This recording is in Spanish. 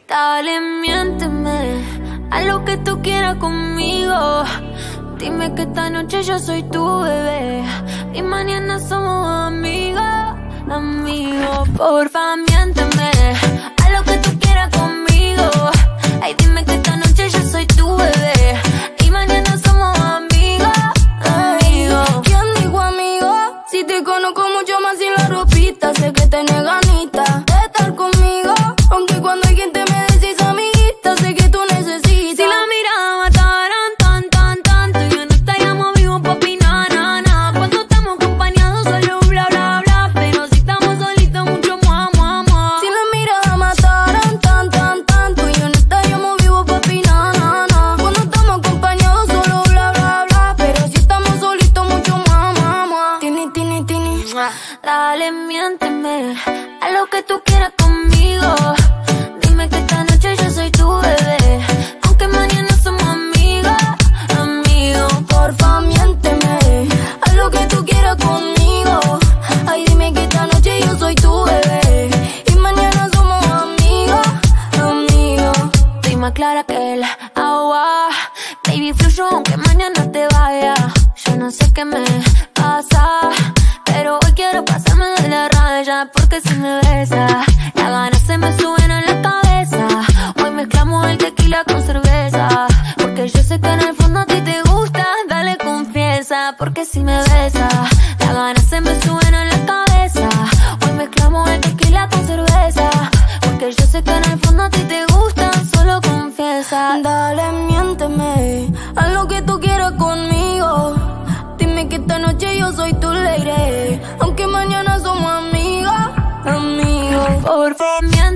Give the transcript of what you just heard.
Dale, miénteme, haz lo que tú quieras conmigo. Dime que esta noche yo soy tu bebé y mañana somos amigos, amigos. Porfa, miénteme, haz lo que tú quieras conmigo. Ay, dime que esta noche yo soy tu bebé y mañana somos amigos, amigos. ¿Quién dijo amigo? Si te conozco mucho más sin la ropita, sé que tenés ganitas de estar conmigo. Aunque cuando hay gente me decís amiguita, sé que tú necesitas. Si la mirada mataran tan, tan, tanto, ya no estaríamos vivos, papi, na, na, na. Cuando estamos acompañados solo bla, bla, bla, pero si estamos solitos mucho mua, mua, mua. Si la mirada mataran tan, tan, tanto, ya no estaríamos vivos, papi, na, na, na. Cuando estamos acompañados solo bla, bla, bla, pero si estamos solitos mucho mua, mua, mua. Tini, tini, tini. Dale, miénteme, haz lo que tú quieras conmigo. Dime que esta noche yo soy tu bebé, aunque mañana somos amigos, amigos. Porfa, miénteme, haz lo que tú quieras conmigo. Ay, dime que esta noche yo soy tu bebé y mañana somos amigos, amigos. Estoy más clara que el agua, baby, fluyo aunque mañana te vaya. Yo no sé qué me pasa, pero hoy quiero pasarme de la raya, porque si me besas, las ganas se me suben a la cabeza. Hoy mezclamos el tequila con cerveza, porque yo sé que en el fondo a ti te gusta. Dale, confiesa, porque si me besas, las ganas se me suben a la cabeza. Hoy mezclamos el tequila con cerveza, porque yo sé que en el fondo a ti te gusta. Solo confiesa. Dale, miénteme, haz lo que tú quieras conmigo. Dime que esta noche yo soy tu lady, aunque mañana somos amigos, amigos. Por favor,